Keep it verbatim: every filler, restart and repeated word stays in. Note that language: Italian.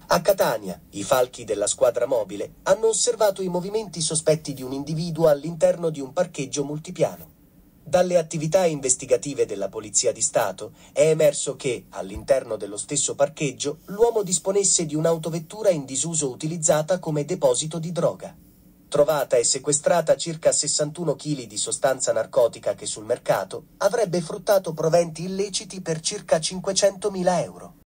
A Catania, i falchi della squadra mobile hanno osservato i movimenti sospetti di un individuo all'interno di un parcheggio multipiano. Dalle attività investigative della Polizia di Stato è emerso che, all'interno dello stesso parcheggio, l'uomo disponesse di un'autovettura in disuso utilizzata come deposito di droga. Trovata e sequestrata circa sessantuno chili di sostanza narcotica che sul mercato avrebbe fruttato proventi illeciti per circa cinquecentomila euro.